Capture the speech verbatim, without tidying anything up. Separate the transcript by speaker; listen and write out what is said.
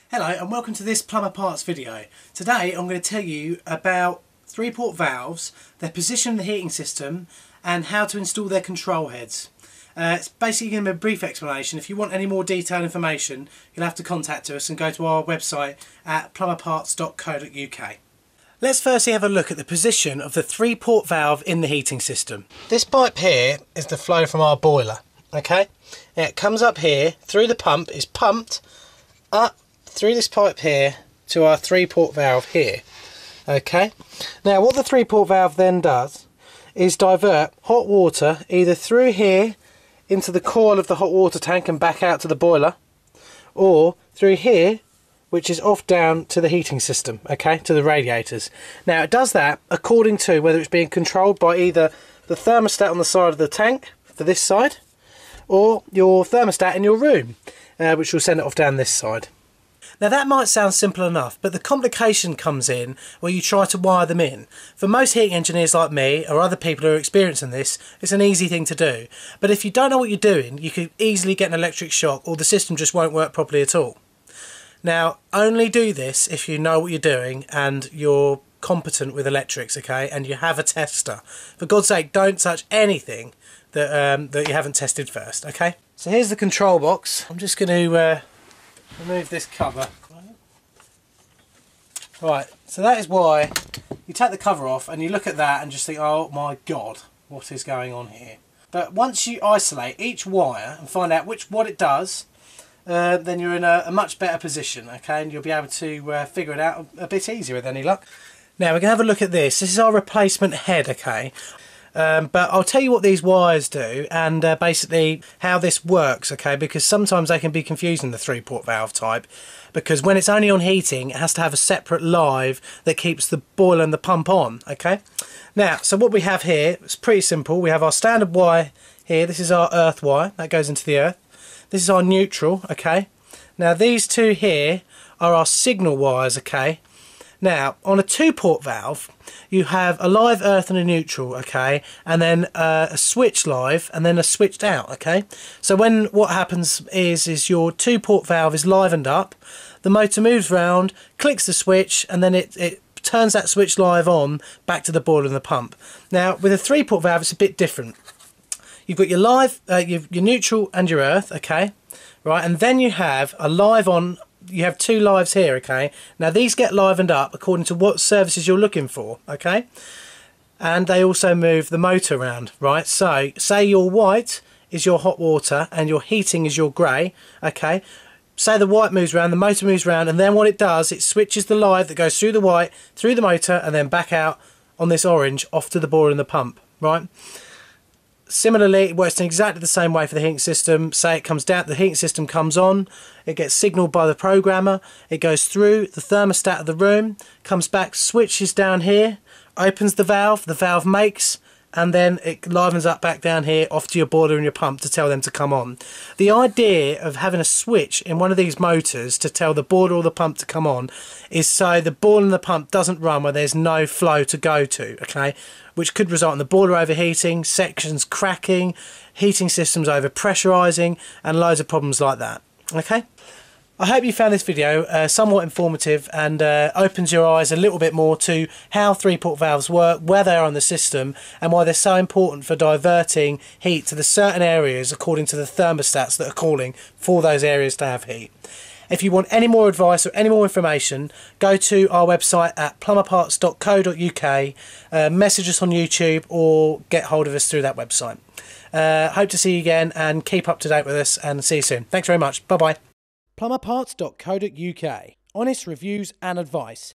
Speaker 1: Hello and welcome to this Plumber Parts video. Today I'm going to tell you about three port valves, their position in the heating system and how to install their control heads. Uh, it's basically going to be a brief explanation. If you want any more detailed information you'll have to contact us and go to our website at plumber parts dot co dot U K. Let's firstly have a look at the position of the three port valve in the heating system. This pipe here is the flow from our boiler. Okay, it comes up here through the pump, is pumped up through this pipe here to our three port valve here. Okay, now what the three port valve then does is divert hot water either through here into the coil of the hot water tank and back out to the boiler, or through here, which is off down to the heating system, okay, to the radiators. Now it does that according to whether it's being controlled by either the thermostat on the side of the tank for this side or your thermostat in your room, uh, which will send it off down this side. Now that might sound simple enough, but the complication comes in where you try to wire them in. For most heating engineers like me or other people who are experiencing this, it's an easy thing to do. But if you don't know what you're doing, you could easily get an electric shock or the system just won't work properly at all. Now, only do this if you know what you're doing and you're competent with electrics, okay, and you have a tester. For God's sake, don't touch anything that, um, that you haven't tested first, okay? So here's the control box. I'm just going to uh, remove this cover. Right, so that is why you take the cover off and you look at that and just think, oh my God, what is going on here? But once you isolate each wire and find out which what it does, uh, then you're in a, a much better position, okay, and you'll be able to uh, figure it out a, a bit easier with any luck. Now we're going to have a look at this. This is our replacement head, okay. Um, but I'll tell you what these wires do and uh, basically how this works, okay, because sometimes they can be confusing, the three port valve type, because when it's only on heating it has to have a separate live that keeps the boiler and the pump on, okay. Now, so what we have here, it's pretty simple. We have our standard wire here. This is our earth wire that goes into the earth. This is our neutral, okay. Now these two here are our signal wires, okay. Now, on a two-port valve, you have a live earth and a neutral, okay, and then uh, a switch live and then a switched out, okay. So when what happens is, is your two-port valve is livened up, the motor moves round, clicks the switch, and then it, it turns that switch live on back to the boiler and the pump. Now, with a three-port valve, it's a bit different. You've got your live, uh, your, your neutral and your earth, okay, right, and then you have a live on. You have two lives here, okay. Now these get livened up according to what services you're looking for, okay, and they also move the motor around, right. So say your white is your hot water and your heating is your grey, okay. Say the white moves around, the motor moves around, and then what it does, it switches the live that goes through the white, through the motor, and then back out on this orange off to the boiler and the pump, right. Similarly, it works in exactly the same way for the heating system. Say it comes down, the heating system comes on, it gets signalled by the programmer, it goes through the thermostat of the room, comes back, switches down here, opens the valve, the valve makes, and then it livens up back down here off to your boiler and your pump to tell them to come on. The idea of having a switch in one of these motors to tell the boiler or the pump to come on is so the boiler and the pump doesn't run where there's no flow to go to, okay, which could result in the boiler overheating, sections cracking, heating systems over pressurising, and loads of problems like that, okay. I hope you found this video uh, somewhat informative and uh, opens your eyes a little bit more to how three port valves work, where they are on the system, and why they're so important for diverting heat to the certain areas according to the thermostats that are calling for those areas to have heat. If you want any more advice or any more information, go to our website at plumber parts dot co dot U K, uh, message us on YouTube or get hold of us through that website. Uh, hope to see you again and keep up to date with us, and see you soon. Thanks very much. Bye bye. plumber parts dot co dot U K. Honest reviews and advice.